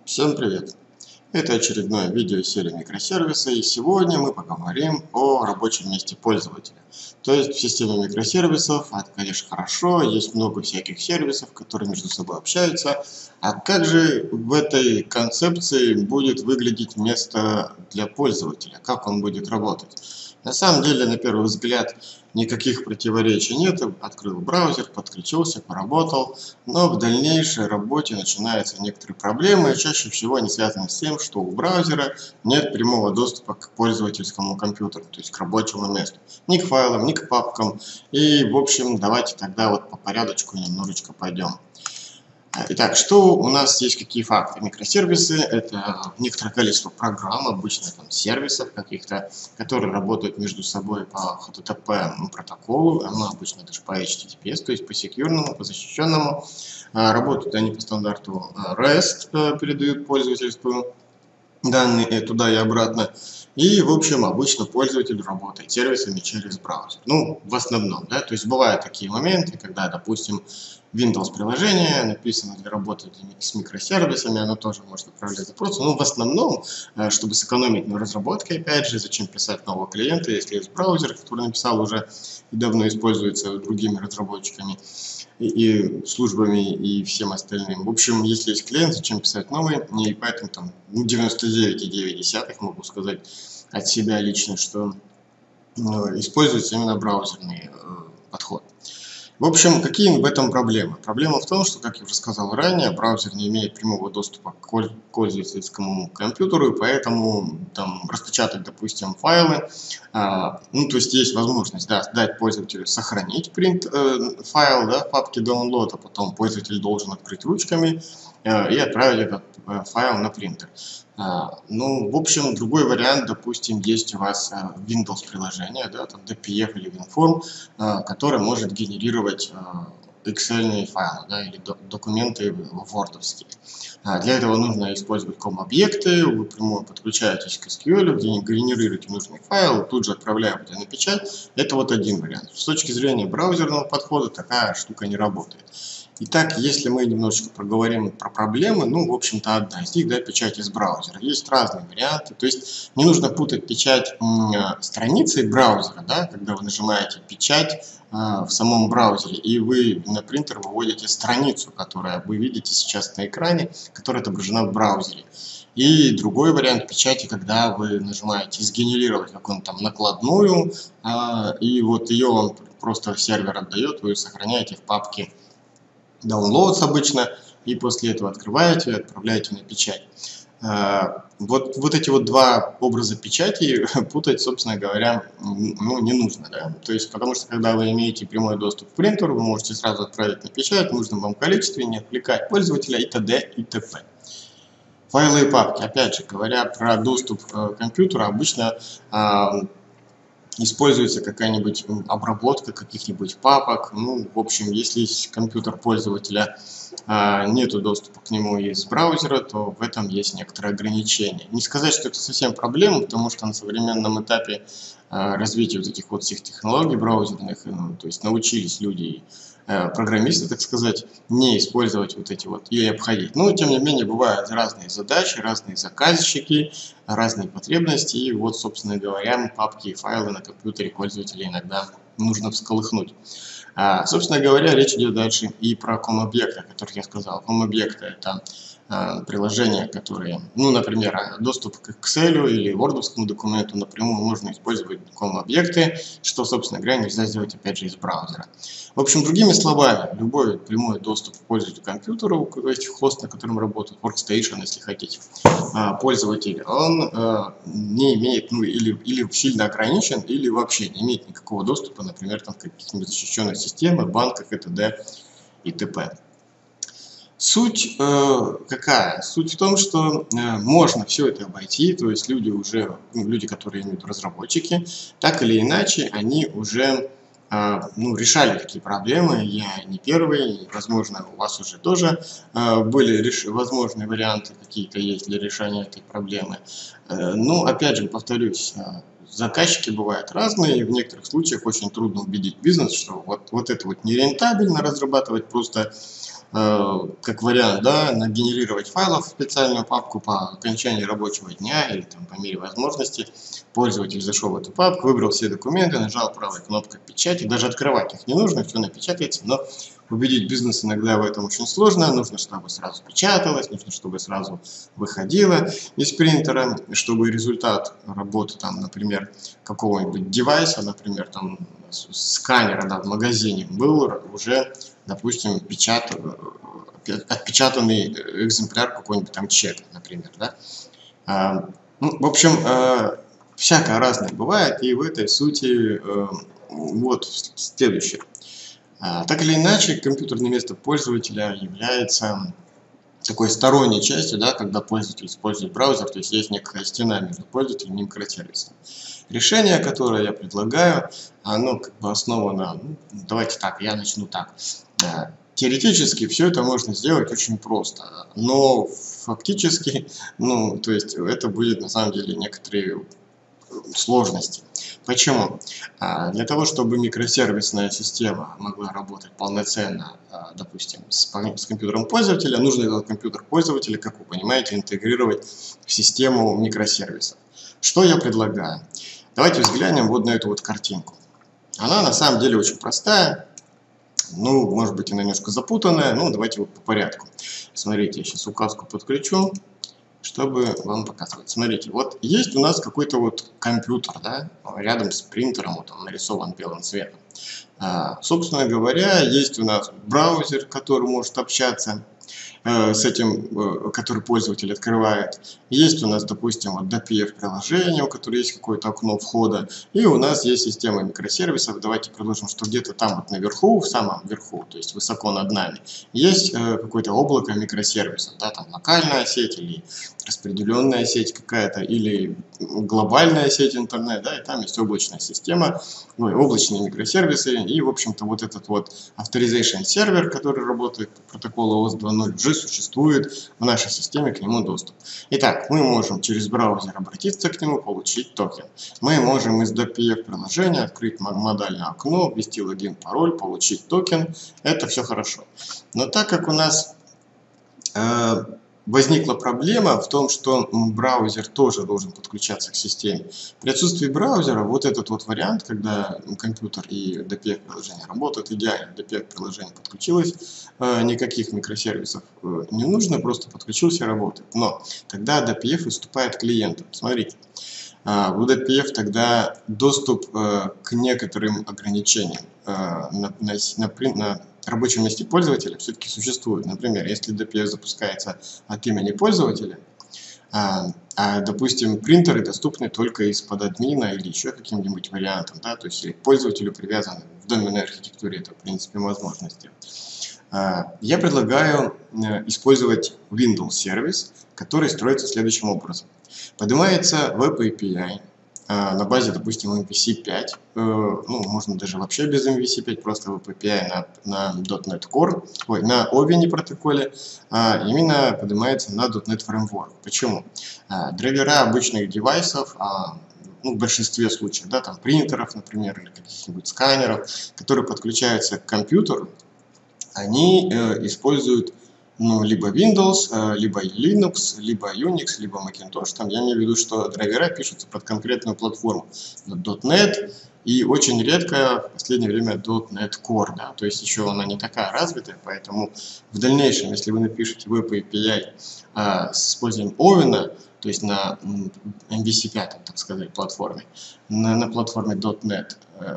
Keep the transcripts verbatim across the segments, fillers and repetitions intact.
Всем привет! Это очередное видео из серии микросервисы, и сегодня мы поговорим о рабочем месте пользователя. То есть в системе микросервисов это, конечно, хорошо, есть много всяких сервисов, которые между собой общаются. А как же в этой концепции будет выглядеть место для пользователя? Как он будет работать? На самом деле, на первый взгляд, никаких противоречий нет. Открыл браузер, подключился, поработал. Но в дальнейшей работе начинаются некоторые проблемы, и чаще всего они связаны с тем, что у браузера нет прямого доступа к пользовательскому компьютеру, то есть к рабочему месту. Ни к файлам, ни к папкам. И, в общем, давайте тогда вот по порядочку немножечко пойдем. Итак, что у нас есть, какие факты? Микросервисы – это некоторое количество программ, обычно там сервисов каких-то, которые работают между собой по эйч ти ти пи протоколу, ну, обычно даже по эйч ти ти пи эс, то есть по секьюрному, по защищенному. Работают они по стандарту рест, передают пользовательскую данные туда и обратно. И, в общем, обычно пользователь работает сервисами через браузер. Ну, в основном, да, то есть бывают такие моменты, когда, допустим, Windows приложение написано для работы с микросервисами, оно тоже может отправлять запросы. Но в основном, чтобы сэкономить на разработке, опять же, зачем писать нового клиента, если есть браузер, который написал уже и давно используется другими разработчиками и, и службами и всем остальным. В общем, если есть клиент, зачем писать новый, и поэтому там девяносто девять и девять десятых могу сказать от себя лично, что ну, используется именно браузерный э, подход. В общем, какие в этом проблемы? Проблема в том, что, как я уже сказал ранее, браузер не имеет прямого доступа к пользовательскому компьютеру, и поэтому там распечатать, допустим, файлы, а, ну, то есть есть возможность, да, дать пользователю сохранить принт э, файл, да, в папке download, а потом пользователь должен открыть ручками э, и отправить этот э, файл на принтер. А, ну, в общем, другой вариант, допустим, есть у вас а, Windows приложение, да, там ди пи эф или WinForm, а, которое может генерировать а, Excel файлы, да, или до, документы вордовские. А, для этого нужно использовать ком-объекты, вы прямо подключаетесь к эс кью эль, где генерируете нужный файл, тут же отправляете на печать. Это вот один вариант. С точки зрения браузерного подхода такая штука не работает. Итак, если мы немножечко проговорим про проблемы, ну, в общем-то, одна из них, да, печать из браузера. Есть разные варианты, то есть не нужно путать печать страницы браузера, да, когда вы нажимаете печать а, в самом браузере, и вы на принтер выводите страницу, которую вы видите сейчас на экране, которая отображена в браузере. И другой вариант печати, когда вы нажимаете сгенерировать какую-нибудь там накладную, а, и вот ее вам просто сервер отдает, вы ее сохраняете в папке Downloads обычно, и после этого открываете и отправляете на печать. Вот, вот эти вот два образа печати путать, собственно говоря, ну, не нужно. Да? То есть, потому что, когда вы имеете прямой доступ к принтеру, вы можете сразу отправить на печать в нужном вам количестве, не отвлекать пользователя и т.д. и т.п. Файлы и папки. Опять же, говоря про доступ к компьютеру, обычно используется какая-нибудь обработка каких-нибудь папок. Ну, в общем, если компьютер пользователя а, нету доступа к нему из браузера, то в этом есть некоторые ограничения. Не сказать, что это совсем проблема, потому что на современном этапе а, развития вот этих вот всех технологий браузерных, ну, то есть научились люди, программисты, так сказать, не использовать вот эти вот и обходить. Но, тем не менее, бывают разные задачи, разные заказчики, разные потребности. И вот, собственно говоря, папки и файлы на компьютере пользователя иногда нужно всколыхнуть. А, собственно говоря, речь идет дальше и про ком-объекты, о которых я сказал. Ком-объекты – это а, приложения, которые, ну, например, доступ к Excel или Word документу напрямую можно использовать ком-объекты, что, собственно говоря, нельзя сделать, опять же, из браузера. В общем, другими словами, любой прямой доступ к пользователю компьютеру, этих хост, на котором работает Workstation, если хотите, пользователь, он не имеет, ну, или, или сильно ограничен, или вообще не имеет никакого доступа, например, там, к каким-нибудь защищенным системам, банках и т.д. и т.п. Суть э, какая? Суть в том, что э, можно все это обойти, то есть люди уже, ну, люди, которые имеют разработчики, так или иначе, они уже э, ну, решали такие проблемы. Я не первый, возможно, у вас уже тоже э, были реш... возможные варианты какие-то есть для решения этой проблемы. Э, ну, опять же, повторюсь, э, заказчики бывают разные, и в некоторых случаях очень трудно убедить бизнес, что вот, вот это вот нерентабельно разрабатывать просто как вариант, да, нагенерировать файлов в специальную папку по окончании рабочего дня или там, по мере возможности. Пользователь зашел в эту папку, выбрал все документы, нажал правой кнопкой печати. Даже открывать их не нужно, все напечатается, но убедить бизнес иногда в этом очень сложно. Нужно, чтобы сразу печаталось, нужно, чтобы сразу выходило из принтера, чтобы результат работы, там, например, какого-нибудь девайса, например, там, сканера, да, в магазине был уже, допустим, печат... отпечатанный экземпляр какой-нибудь там чек, например, да. А, ну, в общем, а, всякое разное бывает, и в этой сути а, вот следующее. А, так или иначе, компьютерное место пользователя является такой сторонней частью, да, когда пользователь использует браузер, то есть есть некая стена между пользователем и микросервисом. Решение, которое я предлагаю, оно как бы основано, ну, давайте так, я начну так. Теоретически все это можно сделать очень просто, но фактически, ну, то есть это будет на самом деле некоторые сложности. Почему? Для того, чтобы микросервисная система могла работать полноценно, допустим, с, с компьютером пользователя, нужно этот компьютер пользователя, как вы понимаете, интегрировать в систему микросервисов. Что я предлагаю? Давайте взглянем вот на эту вот картинку. Она на самом деле очень простая. Ну, может быть, она немножко запутанная, но давайте вот по порядку. Смотрите, я сейчас указку подключу, чтобы вам показывать. Смотрите, вот есть у нас какой-то вот компьютер, да, рядом с принтером, вот он нарисован белым цветом. А, собственно говоря, есть у нас браузер, который может общаться э, с этим, э, который пользователь открывает. Есть у нас, допустим, вот ди пи эф-приложение, у которого есть какое-то окно входа. И у нас есть система микросервисов. Давайте предложим, что где-то там вот наверху, в самом верху, то есть высоко над нами, есть э, какое-то облако микросервисов. Да, там локальная сеть или распределенная сеть какая-то, или глобальная сеть интернет, да, и там есть облачная система, ну, и облачные микросервисы, и, в общем-то, вот этот вот authorization сервер, который работает по протоколу о эс два ноль, уже существует в нашей системе, к нему доступ. Итак, мы можем через браузер обратиться к нему, получить токен. Мы можем из ди пи эф-приложения открыть модальное окно, ввести логин, пароль, получить токен. Это все хорошо. Но так как у нас э, возникла проблема в том, что браузер тоже должен подключаться к системе. При отсутствии браузера вот этот вот вариант, когда компьютер и ди пи эф-приложение работают идеально, ди пи эф-приложение подключилось, никаких микросервисов не нужно, просто подключился и работает. Но тогда ди пи эф выступает клиентом. Смотрите, у ди пи эф тогда доступ к некоторым ограничениям на, на, на, на рабочем месте пользователя все-таки существует. Например, если ди пи эф запускается от имени пользователя, а, а допустим, принтеры доступны только из-под админа или еще каким-нибудь вариантом, да, то есть пользователю привязан в доменной архитектуре, это в принципе возможно сделать. А, я предлагаю использовать Windows сервис, который строится следующим образом. Поднимается веб эй пи ай на базе, допустим, эм ви си пять, ну, можно даже вообще без эм ви си пять, просто веб эй пи ай на, на .дот нет Core, ой, на Ovini протоколе, а именно поднимается на .дот нет Framework. Почему? А, драйвера обычных девайсов, а, ну, в большинстве случаев, да, там принтеров, например, или каких-нибудь сканеров, которые подключаются к компьютеру, они э, используют ну, либо Windows, либо Linux, либо Unix, либо Macintosh. Там я имею в виду, что драйвера пишутся под конкретную платформу .дот нет и очень редко в последнее время .дот нет Core. Да? То есть еще она не такая развитая, поэтому в дальнейшем, если вы напишете веб эй пи ай а, с использованием Ovina, то есть на эм ви си пять, так сказать, платформе, на, на платформе .дот нет,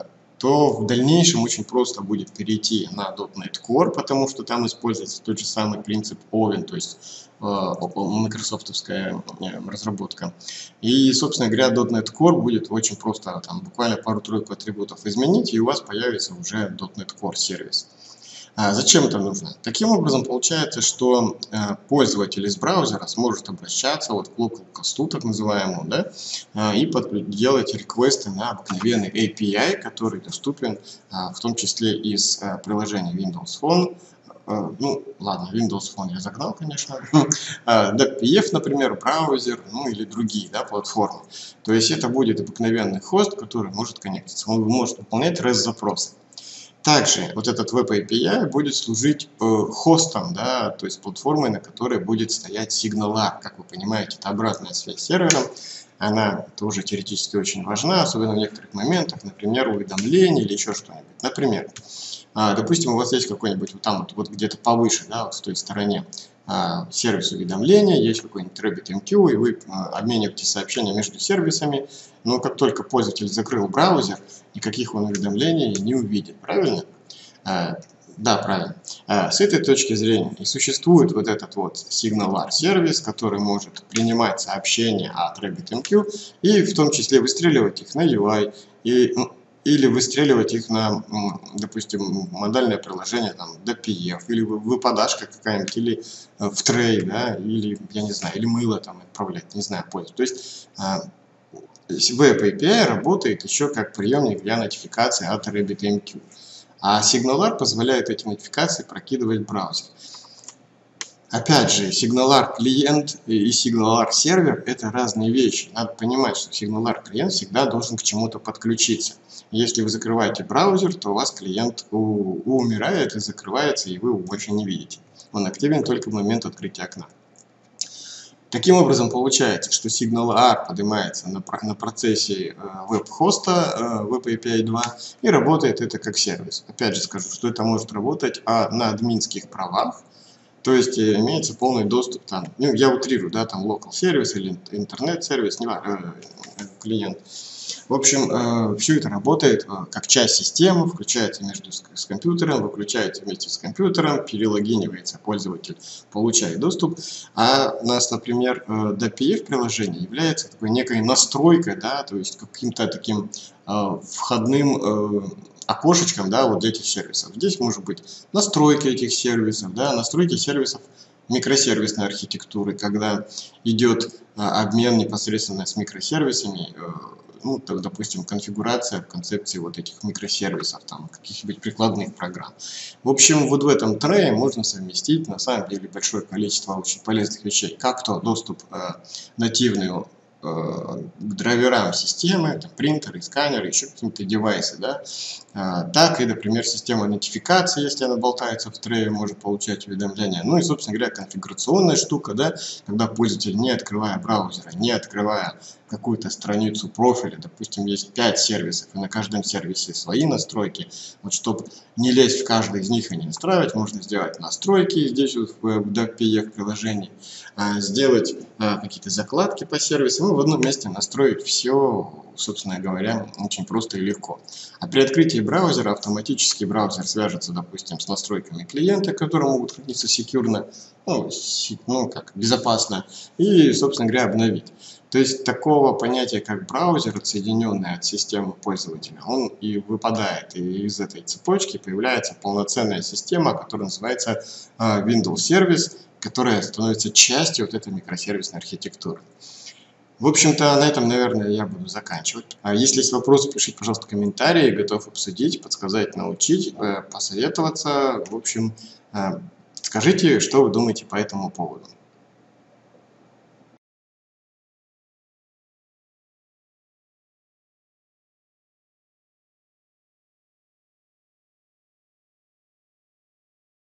то в дальнейшем очень просто будет перейти на .дот нет Core, потому что там используется тот же самый принцип Ovin, то есть э, майкрософтовская э, разработка. И, собственно говоря, .дот нет Core будет очень просто, там, буквально пару-тройку атрибутов изменить, и у вас появится уже .дот нет Core сервис. А зачем это нужно? Таким образом, получается, что э, пользователь из браузера сможет обращаться вот к local host, так называемому, да, э, и под, делать реквесты на обыкновенный эй пи ай, который доступен э, в том числе из э, приложения Windows Phone. Э, ну, ладно, Windows Phone я загнал, конечно. ди пи эф, например, браузер, ну или другие, да, платформы. То есть это будет обыкновенный хост, который может коннектиться. Он может выполнять REST-запросы. Также вот этот веб эй пи ай будет служить э, хостом, да, то есть платформой, на которой будет стоять SignalR. Как вы понимаете, это обратная связь с сервером. Она тоже теоретически очень важна, особенно в некоторых моментах, например, уведомления или еще что-нибудь. Например, а, допустим, у вас есть какой-нибудь вот там вот, вот где-то повыше, да, вот в той стороне а, сервис уведомления, есть какой-нибудь RabbitMQ, и вы а, обмениваете сообщения между сервисами, но как только пользователь закрыл браузер, никаких он уведомлений не увидит, правильно? А, да, правильно. А, с этой точки зрения и существует вот этот вот SignalR сервис, который может принимать сообщения от RabbitMQ и в том числе выстреливать их на ю ай и, или выстреливать их на, допустим, модальное приложение там, ди пи эф, или выпадашка какая-нибудь, или в трей, да, или, я не знаю, или мыло там отправлять, не знаю, пользу. То есть веб эй пи ай работает еще как приемник для нотификации от RabbitMQ. А SignalR позволяет эти нотификации прокидывать в браузер. Опять же, SignalR клиент и SignalR сервер – это разные вещи. Надо понимать, что SignalR клиент всегда должен к чему-то подключиться. Если вы закрываете браузер, то у вас клиент умирает и закрывается, и вы его больше не видите. Он активен только в момент открытия окна. Таким образом, получается, что SignalR поднимается на, на процессе веб-хоста веб эй пи ай два и работает это как сервис. Опять же скажу, что это может работать а на админских правах, то есть имеется полный доступ, там, ну, я утрирую, да, там local сервис или интернет-сервис, не важно, э, клиент. В общем, э, все это работает э, как часть системы, включается между с, с компьютером, выключается вместе с компьютером, перелогинивается пользователь, получает доступ. А у нас, например, э, ди пи эф приложение является такой некой настройкой, да, то есть каким-то таким э, входным э, окошечком, да, вот этих сервисов. Здесь может быть настройки этих сервисов, да, настройки сервисов микросервисной архитектуры, когда идет а, обмен непосредственно с микросервисами, э, ну, так, допустим, конфигурация в концепции вот этих микросервисов, там, каких-нибудь прикладных программ. В общем, вот в этом трее можно совместить, на самом деле, большое количество очень полезных вещей, как то доступ э, нативный к драйверам системы, это принтеры, сканеры, еще какие-то девайсы, да, а, так и, например, система нотификации, если она болтается в трее, может получать уведомления. Ну и, собственно говоря, конфигурационная штука, да, когда пользователь, не открывая браузера, не открывая какую-то страницу профиля, допустим, есть пять сервисов, и на каждом сервисе свои настройки, вот чтобы не лезть в каждый из них и не настраивать, можно сделать настройки здесь вот в ди пи эф приложении, сделать какие-то закладки по сервисам и в одном месте настроить все, собственно говоря, очень просто и легко. А при открытии браузера автоматически браузер свяжется, допустим, с настройками клиента, которые могут храниться секьюрно, ну, ну как, безопасно, и, собственно говоря, обновить. То есть такого понятия, как браузер, отсоединенный от системы пользователя, он и выпадает. И из этой цепочки появляется полноценная система, которая называется Windows Service, которая становится частью вот этой микросервисной архитектуры. В общем-то, на этом, наверное, я буду заканчивать. Если есть вопросы, пишите, пожалуйста, комментарии. Готов обсудить, подсказать, научить, посоветоваться. В общем, скажите, что вы думаете по этому поводу.